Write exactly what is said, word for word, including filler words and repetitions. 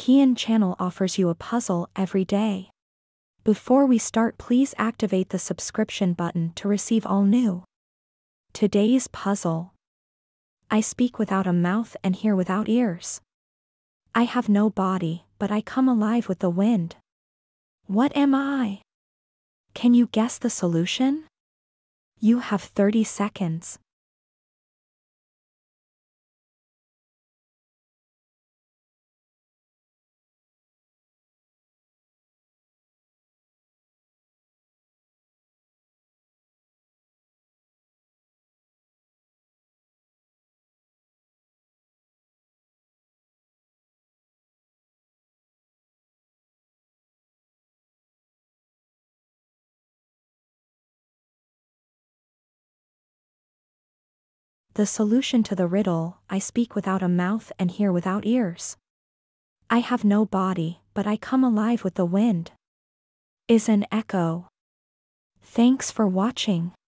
Kian channel offers you a puzzle every day. Before we start, please activate the subscription button to receive all new. Today's puzzle. I speak without a mouth and hear without ears. I have no body, but I come alive with the wind. What am I? Can you guess the solution? You have thirty seconds. The solution to the riddle, I speak without a mouth and hear without ears. I have no body, but I come alive with the wind. Is an echo. Thanks for watching.